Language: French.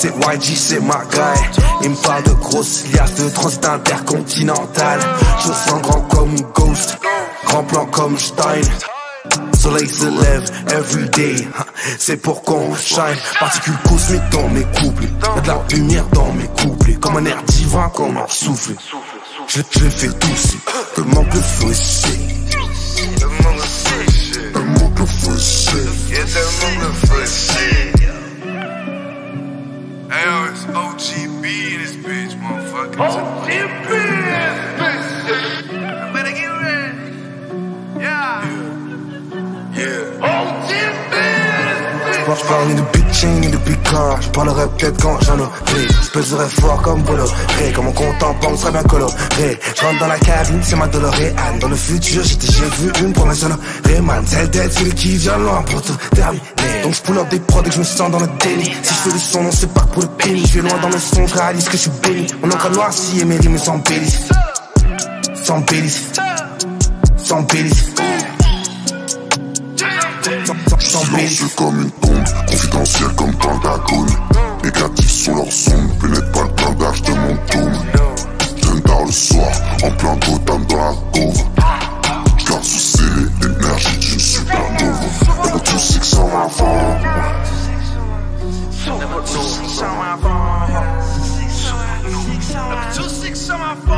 c'est YG, c'est ma guy. Il me parle de grosses liasses, de transit intercontinental. Je sens grand comme Ghost, grand plan comme Stein. Soleil se lève everyday, c'est pour qu'on shine. Particules cosmiques dans mes couplets, y'a de la lumière dans mes couplets, comme un air divin, comme un souffle. Je les fais tousser, le manque de feu c'est. Le manque de feu c'est. Hey yo, it's OGB in this bitch, motherfucker. OGB in this bitch. I better get ready. Yeah. Je parle ni de bitching ni de picard. Je parlerai peut-être quand j'en aurai. Je pèserai fort comme Bolloré. Comme mon compte en banque serait bien coloré. Je rentre dans la cabine, c'est ma DeLorean. Dans le futur, j'ai vu une promesse honorée, man. Celle d'être celui qui vient loin pour tout terminer. Donc je pull up des prods et que je me sens dans le déni. Si je fais du son, non c'est pas pour le pénis. Je vais loin dans le son, je réalise que je suis béni. Mon encre noircie et mes rimes s'embellissent. S'embellissent. S'embellissent. Silencieux comme une tombe, confidentiel comme Pentagone. Négatifs sont leurs ondes, pénètre pas le blindage de mon dôme. J'aime tard le soir, en plein Gotham dans la cove. J'garde sous scellé l'énergie d'une supernova. Never 2-6 on my phone. Never 2-6 on my phone. Never 2-6 on my phone.